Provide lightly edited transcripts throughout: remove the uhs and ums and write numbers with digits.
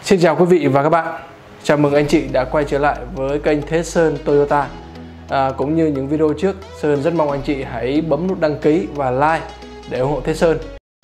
Xin chào quý vị và các bạn. Chào mừng anh chị đã quay trở lại với kênh Thế Sơn Toyota. Cũng như những video trước, Sơn rất mong anh chị hãy bấm nút đăng ký và like để ủng hộ Thế Sơn.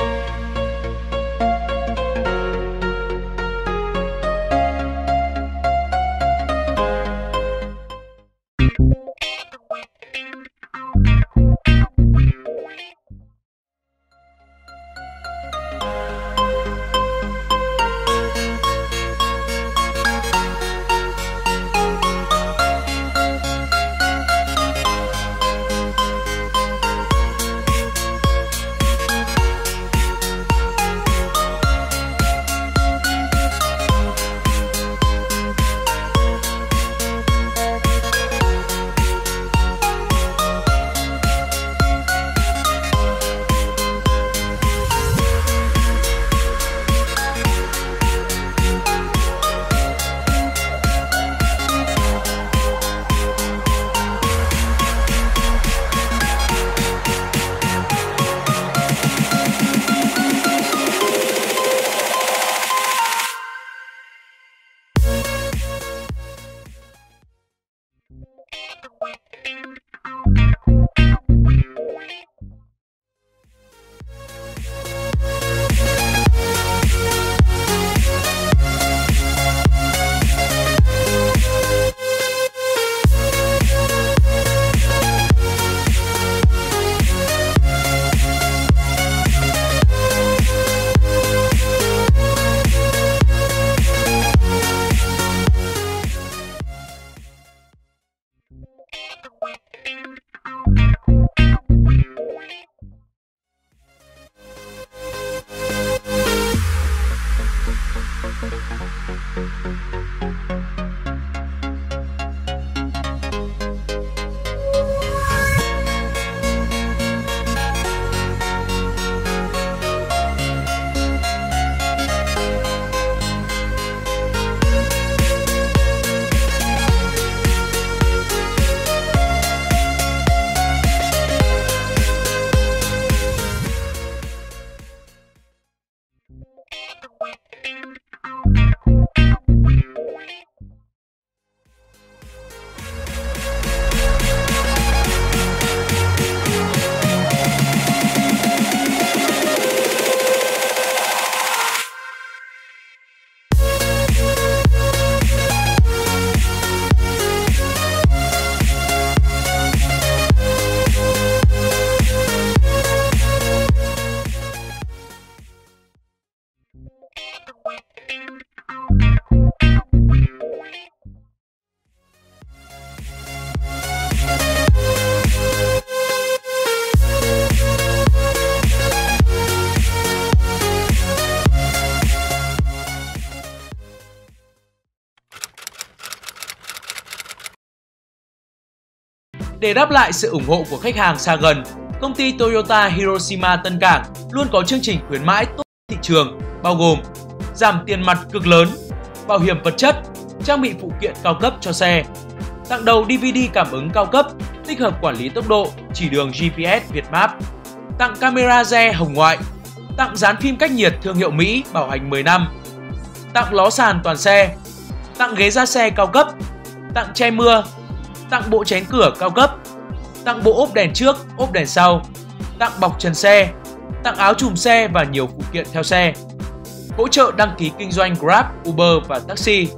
Để đáp lại sự ủng hộ của khách hàng xa gần, công ty Toyota Hiroshima Tân Cảng luôn có chương trình khuyến mãi tốt thị trường, bao gồm giảm tiền mặt cực lớn, bảo hiểm vật chất, trang bị phụ kiện cao cấp cho xe, tặng đầu DVD cảm ứng cao cấp, tích hợp quản lý tốc độ, chỉ đường GPS Vietmap, tặng camera re hồng ngoại, tặng dán phim cách nhiệt thương hiệu Mỹ bảo hành 10 năm, tặng ló sàn toàn xe, tặng ghế da xe cao cấp, tặng che mưa, tặng bộ chén cửa cao cấp, tặng bộ ốp đèn trước, ốp đèn sau, tặng bọc trần xe, tặng áo chùm xe và nhiều phụ kiện theo xe. Hỗ trợ đăng ký kinh doanh Grab, Uber và taxi.